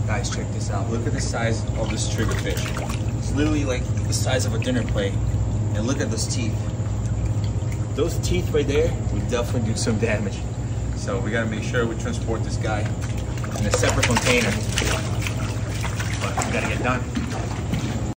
Guys, check this out. Look at the size of this triggerfish. It's literally like the size of a dinner plate. And look at those teeth. Those teeth right there would definitely do some damage. So we gotta make sure we transport this guy in a separate container. But we gotta get done.